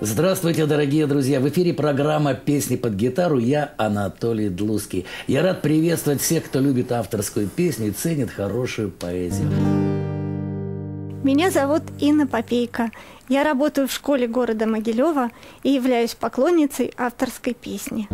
Здравствуйте, дорогие друзья! В эфире программа «Песни под гитару». Я Анатолий Длуцкий. Я рад приветствовать всех, кто любит авторскую песню и ценит хорошую поэзию. Меня зовут Инна Попейко. Я работаю в школе города Могилева и являюсь поклонницей авторской песни.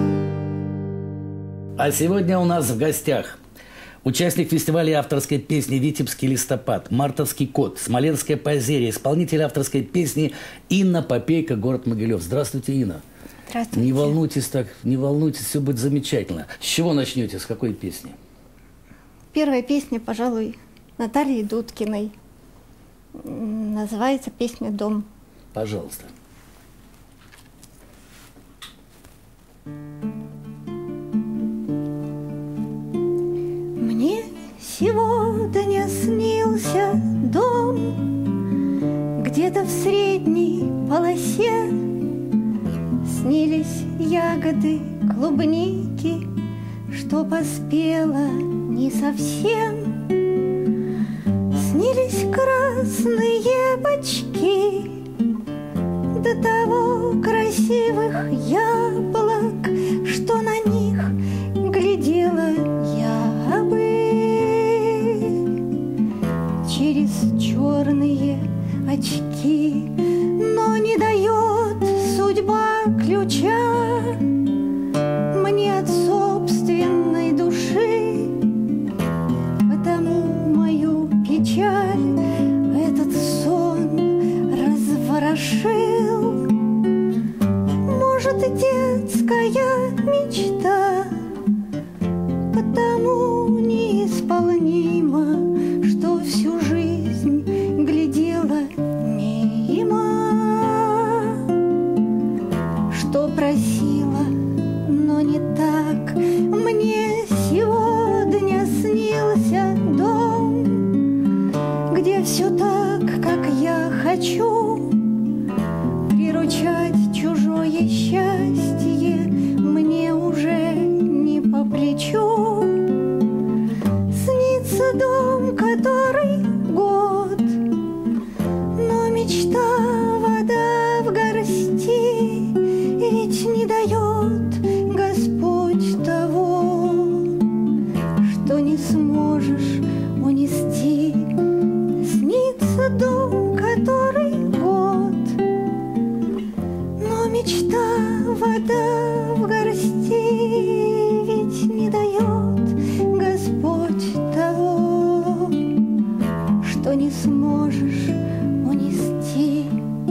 А сегодня у нас в гостях участник фестиваля авторской песни «Витебский листопад», «Мартовский кот», «Смоленская поэзия», исполнитель авторской песни Инна Попейко, город Могилев. Здравствуйте, Инна. Здравствуйте. Не волнуйтесь так, не волнуйтесь, все будет замечательно. С чего начнете, с какой песни? Первая песня, пожалуй, Натальи Дудкиной. Называется песня «Дом». Пожалуйста. Мне сегодня снился дом, где-то в средней полосе. Снились ягоды клубники, что поспела не совсем. Снились красные бочки, до того красивых яблок, что на них глядела я бы. Через черные очки, но не дает судьба ключа мне от собственной души, потому мою печаль этот сон разворошил. Может, детская мечта потому неисполнима, что всю жизнь глядела мимо, что просила, но не так. Мне сегодня снился дом, где все так, как я хочу. Приручать чужое счастье мне уже не по плечу. Снится дом, который год, но мечта вода в горсти, ведь не дает Господь того, что не сможешь унести. Снится дом, который год, но мечта вода в горсти, ведь не дает Господь того, что не сможешь унести.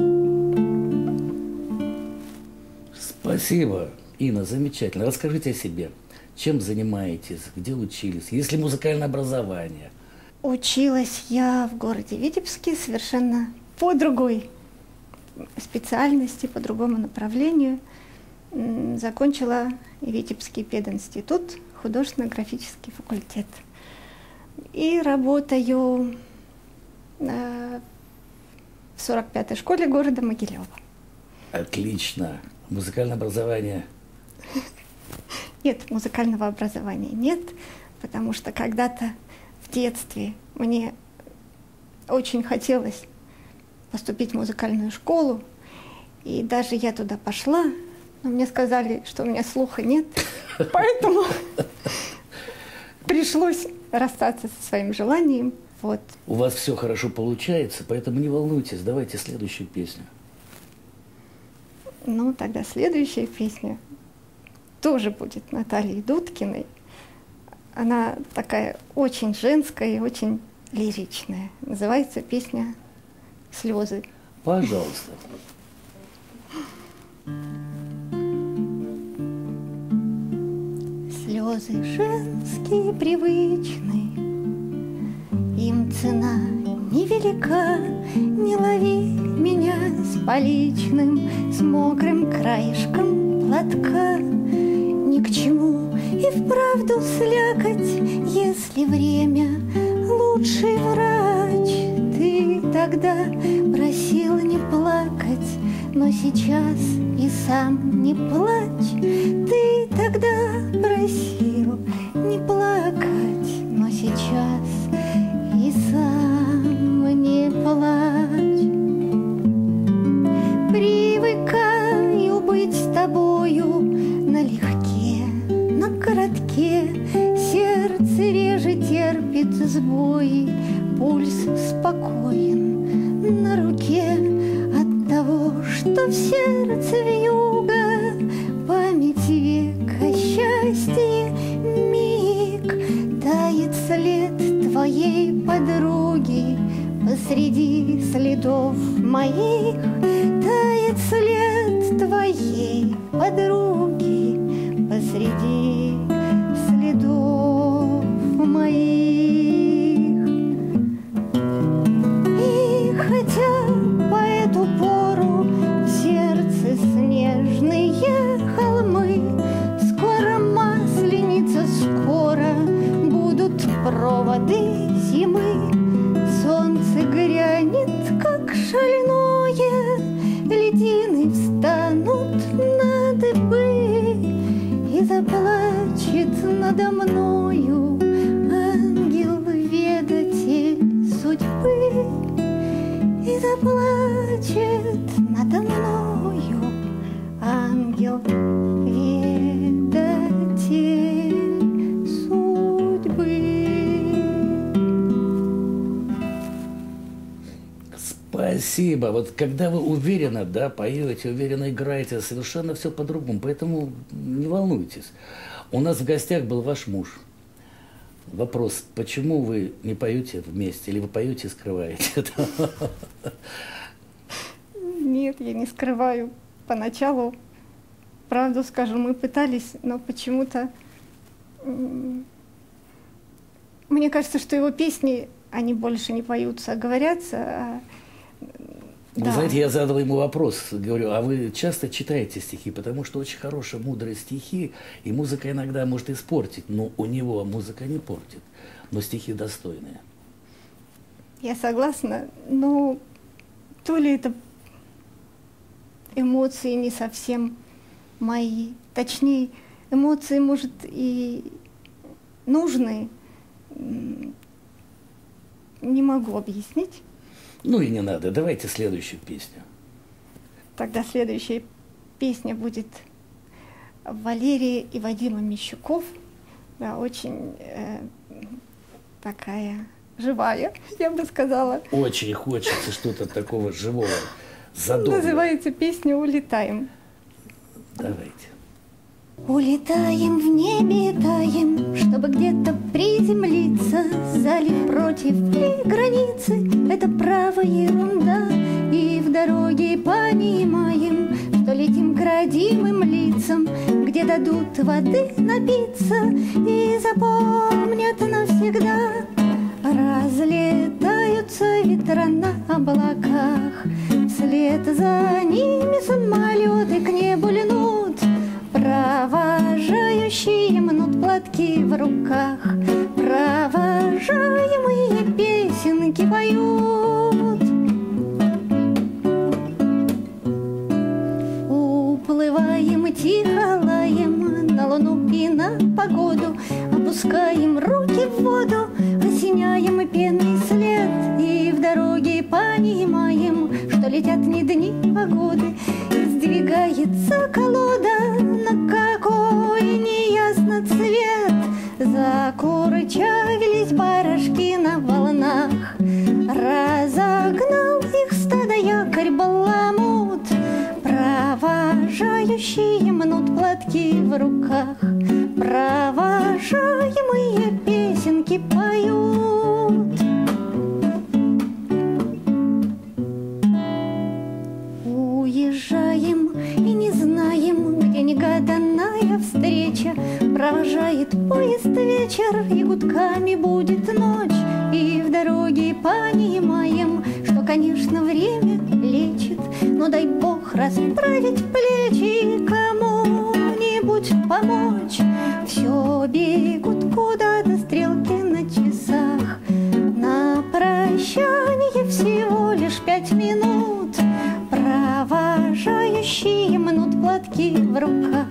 Спасибо, Инна, замечательно. Расскажите о себе. Чем занимаетесь, где учились, есть ли музыкальное образование? Училась я в городе Витебске совершенно по другой специальности, по другому направлению. Закончила Витебский пединститут, художественно-графический факультет. И работаю в 45-й школе города Могилева. Отлично. Музыкальное образование? Нет, музыкального образования нет, потому что когда-то в детстве мне очень хотелось поступить в музыкальную школу, и даже я туда пошла, но мне сказали, что у меня слуха нет, поэтому пришлось расстаться со своим желанием. Вот. У вас все хорошо получается, поэтому не волнуйтесь, давайте следующую песню. Ну, тогда следующая песня тоже будет Натальи Дудкиной. Она такая очень женская и очень лиричная. Называется песня «Слезы». Пожалуйста. Слезы женские привычны, им цена невелика. Не лови меня с поличным, с мокрым краешком платка. Ни к чему и вправду слякоть, если время лучший врач. Ты тогда просил не плакать, но сейчас и сам не плачь. Ты тогда просил не плакать, но сейчас и сам не плачь. Привык что в сердце вьюга, память века, счастье миг. Тает след твоей подруги посреди следов моих. Тает след твоей подруги посреди следов моих. И хотя по эту пору в сердце снежные холмы, скоро масленица, скоро будут проводы зимы. Солнце грянет, как шальное, льдины встанут на дыбы, и заплачет надо мною ангел-ведатель судьбы. И заплачет надо мною ангел-ведатель судьбы. Спасибо. Вот когда вы уверенно, да, поете, уверенно играете, совершенно все по-другому. Поэтому не волнуйтесь. У нас в гостях был ваш муж. Вопрос, почему вы не поете вместе, или вы поете и скрываете это? Нет, я не скрываю. Поначалу, правду скажу, мы пытались, но почему-то мне кажется, что его песни, они больше не поются, а говорятся. Вы знаете, я задал ему вопрос, говорю, а вы часто читаете стихи? Потому что очень хорошие, мудрые стихи, и музыка иногда может испортить, но у него музыка не портит, но стихи достойные. Я согласна, но то ли это эмоции не совсем мои, точнее, эмоции, может, и нужные, не могу объяснить. Ну и не надо. Давайте следующую песню. Тогда следующая песня будет Валерия и Вадима Мещуков. Да, очень такая живая, я бы сказала. Очень хочется что-то такого живого, задорного. Называется песня «Улетаем». Давайте. Улетаем в небе, таем, чтобы где-то приземлиться. Залив против и границы — это право ерунда. И в дороге понимаем, что летим к родимым лицам, где дадут воды напиться и запомнят навсегда. Разлетаются ветра на облаках, вслед за ними самолеты к небу льнут. Провожающие мнут платки в руках, провожаемые песенки поют. Уплываем тихо, лаем на луну и на погоду, опускаем руки в воду, осеняем пенный след, и в дороге понимаем, что летят не дни, а годы. Сдвигается колода на какой неясно цвет. Закурчавились барашки на волнах, разогнал их стадо якорь баламут. Провожающие мнут платки в руках, провожаемые песенки поют. Уезжаем и не знаем, где негаданная встреча. Провожает поезд вечер, и гудками будет ночь. И в дороге понимаем, что, конечно, время лечит, но дай Бог расправить плечи, кому-нибудь помочь. Все бегут куда-то стрелки на часах, на прощание всего лишь 5 минут. Провожающие мнут платки в руках,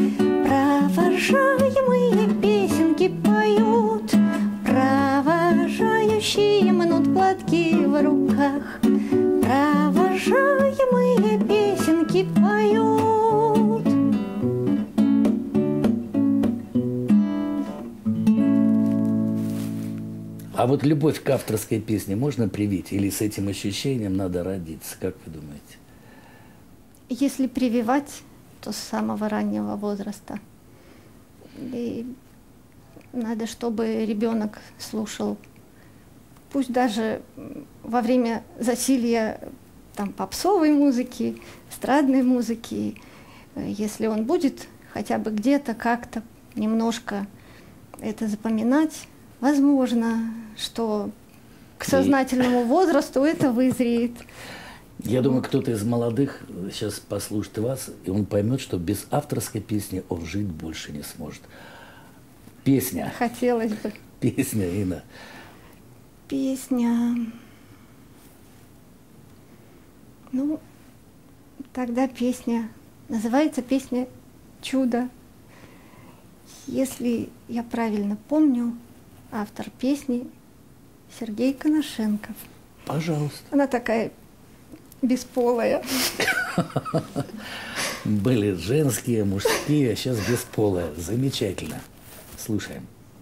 провожаемые песенки поют. Провожающие мнут платки в руках, провожаемые песенки поют. А вот любовь к авторской песне можно привить? Или с этим ощущением надо родиться? Как вы думаете? если прививать, то с самого раннего возраста. И надо, чтобы ребенок слушал, пусть даже во время засилья там, попсовой музыки, эстрадной музыки, если он будет хотя бы где-то как-то немножко это запоминать, возможно, что к сознательному возрасту это вызреет. Я думаю, кто-то из молодых сейчас послушает вас, и он поймет, что без авторской песни он жить больше не сможет. Песня. Хотелось бы. Песня, Инна. Песня. Ну, тогда песня. Называется песня «Чудо». Если я правильно помню, автор песни Сергей Коношенков. Пожалуйста. Она такая бесполая. Были женские, мужские, а сейчас бесполая. Замечательно. Слушаем.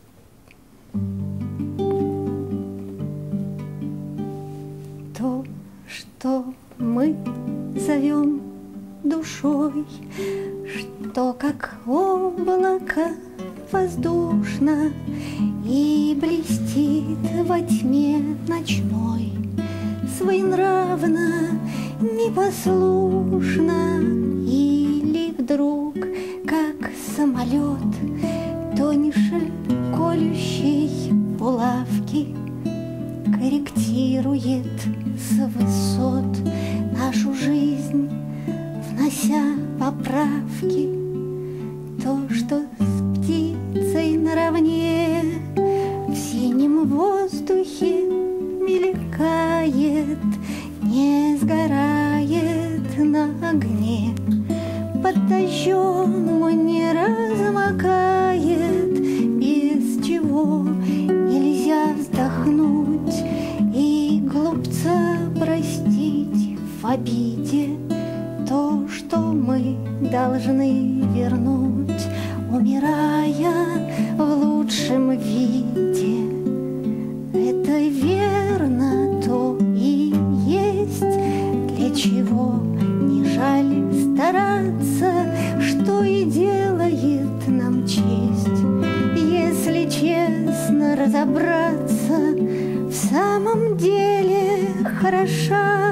То, что мы зовем душой, что как облако воздушно и блестит во тьме ночной, своенравно, непослушно, или вдруг, как самолет, тоньше колющей булавки, корректирует с высот нашу жизнь, внося поправки. То, что с птицей наравне в синем воздухе мелькает, не сгорает на огне, под дождем не размокает, без чего нельзя вздохнуть и глупца простить в обиде. То, что мы должны вернуть, умирая в лучшем виде. Это верно, то и есть, для чего не жаль стараться, что и делает нам честь. Если честно разобраться, в самом деле хороша,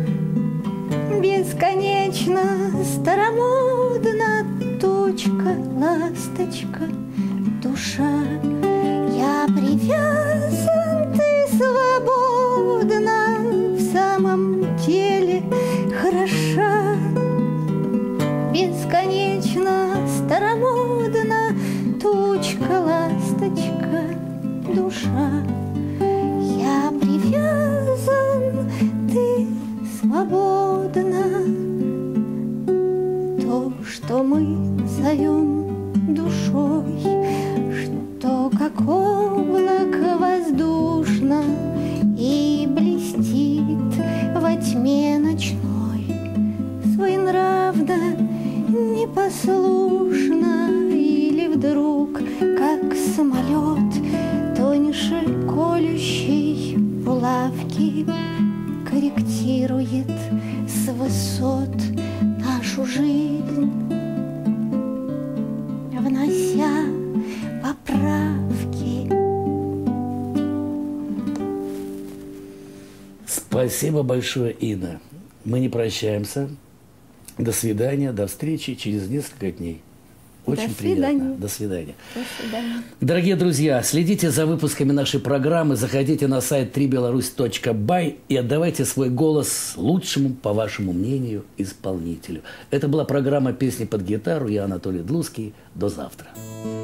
бесконечно старомодна точка, ласточка, душа. Я привязан, ты свободна, в самом деле хороша, бесконечно старомодна точка, ласточка, душа. Я привязан, ты свободна. То, что мы зовем душой, что как облако воздушно и блестит во тьме ночной, своенравно, непослушно, или вдруг, как самолет, тоньше колющей булавки, корректирует с высот нашу жизнь, внося поправки. Спасибо большое, Инна. Мы не прощаемся. До свидания, до встречи через несколько дней. Очень приятно. До свидания. До свидания. Дорогие друзья, следите за выпусками нашей программы, заходите на сайт www.3belarus.by и отдавайте свой голос лучшему, по вашему мнению, исполнителю. Это была программа «Песни под гитару». Я Анатолий Длуцкий. До завтра.